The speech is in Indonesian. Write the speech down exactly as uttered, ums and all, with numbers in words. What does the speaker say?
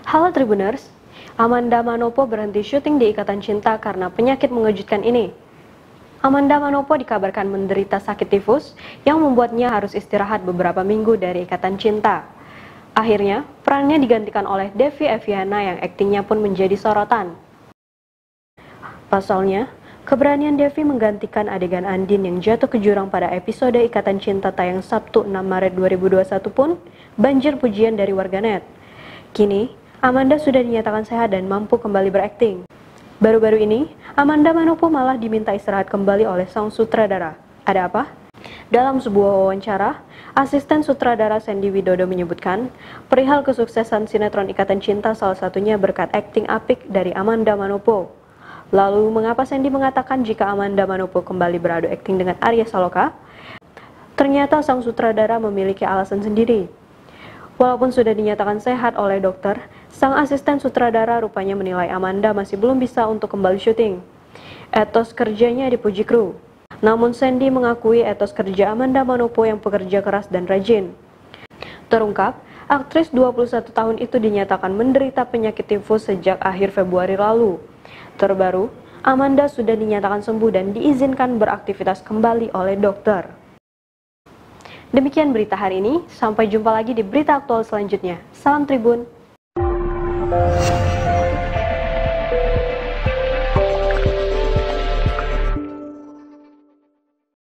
Halo Tribuners, Amanda Manopo berhenti syuting di Ikatan Cinta karena penyakit mengejutkan ini. Amanda Manopo dikabarkan menderita sakit tifus yang membuatnya harus istirahat beberapa minggu dari Ikatan Cinta. Akhirnya, perannya digantikan oleh Devi Eviana yang aktingnya pun menjadi sorotan. Pasalnya, keberanian Devi menggantikan adegan Andin yang jatuh ke jurang pada episode Ikatan Cinta tayang Sabtu enam Maret dua ribu dua puluh satu pun banjir pujian dari warganet. Kini, Amanda sudah dinyatakan sehat dan mampu kembali berakting. Baru-baru ini, Amanda Manopo malah diminta istirahat kembali oleh sang sutradara. Ada apa? Dalam sebuah wawancara, asisten sutradara Sandy Widodo menyebutkan, perihal kesuksesan sinetron Ikatan Cinta salah satunya berkat akting apik dari Amanda Manopo. Lalu, mengapa Sandy mengatakan jika Amanda Manopo kembali beradu akting dengan Arya Saloka? Ternyata sang sutradara memiliki alasan sendiri. Walaupun sudah dinyatakan sehat oleh dokter, sang asisten sutradara rupanya menilai Amanda masih belum bisa untuk kembali syuting. Etos kerjanya dipuji kru. Namun Sandy mengakui etos kerja Amanda Manopo yang pekerja keras dan rajin. Terungkap, aktris dua puluh satu tahun itu dinyatakan menderita penyakit tifus sejak akhir Februari lalu. Terbaru, Amanda sudah dinyatakan sembuh dan diizinkan beraktivitas kembali oleh dokter. Demikian berita hari ini, sampai jumpa lagi di berita aktual selanjutnya. Salam Tribun.